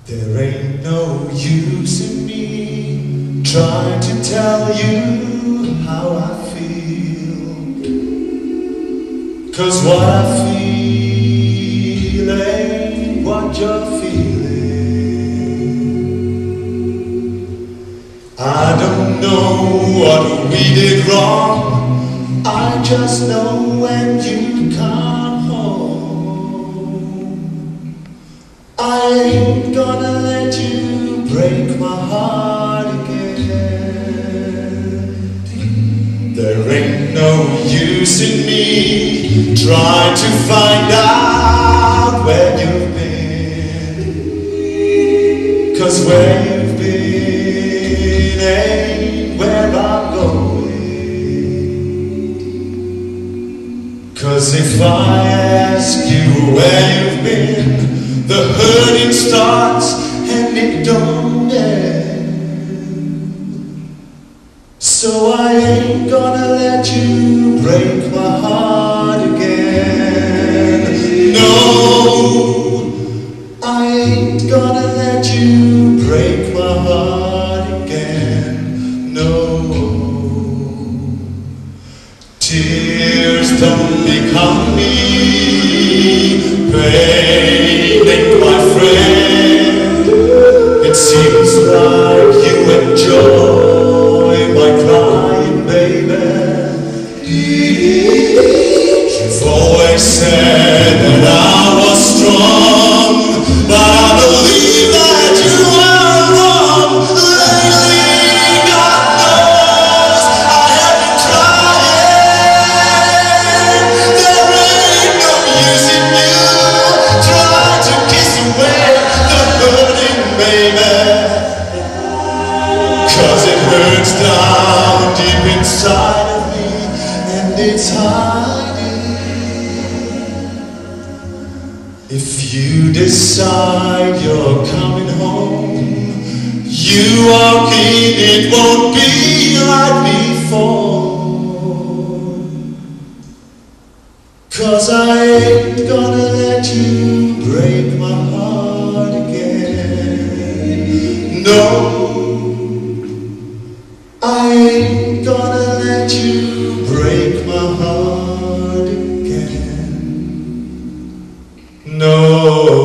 There ain't no use in me trying to tell you how I feel, 'cause what I feel ain't what you're feeling. I don't know what we did wrong, I just know when you come home, I ain't gonna let you break my heart again. There ain't no use in me trying to find out where you've been, 'cause where you've been ain't where I'm going. 'Cause if I ask you where you've been, the hurting starts and it don't end. So I ain't gonna let you break my heart again. No, I ain't gonna let you break my heart again. No, tears don't become me, pain ain't my friend. It seems like you enjoy my crying, baby. You've always said that I was strong, but I believe that you are wrong. Lately, God knows I have been crying. There ain't no use in you trying to kiss away the hurting, baby, 'cause it hurts down deep inside of me and it's hiding. If you decide you're coming home, you walk in, it won't be like before, 'cause I ain't gonna let you break my heart again. No, I ain't gonna let you break my heart again. No.